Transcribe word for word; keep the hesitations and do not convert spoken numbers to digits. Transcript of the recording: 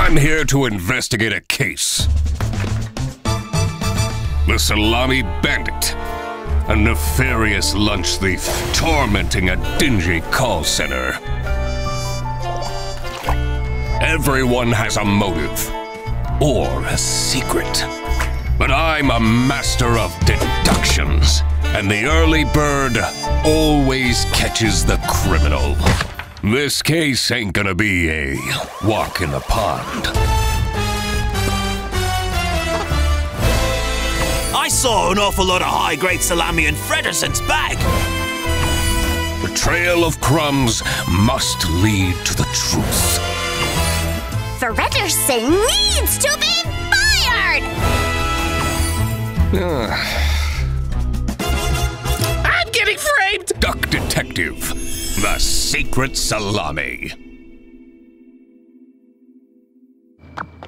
I'm here to investigate a case. The Salami Bandit, a nefarious lunch thief tormenting a dingy call center. Everyone has a motive, or a secret. But I'm a master of deductions, and the early bird always catches the criminal. This case ain't gonna be a walk in the pond. I saw an awful lot of high-grade salami in Frederson's bag. The trail of crumbs must lead to the truth. Frederson needs to be fired! I'm getting framed! Duck Detective, the secret salami.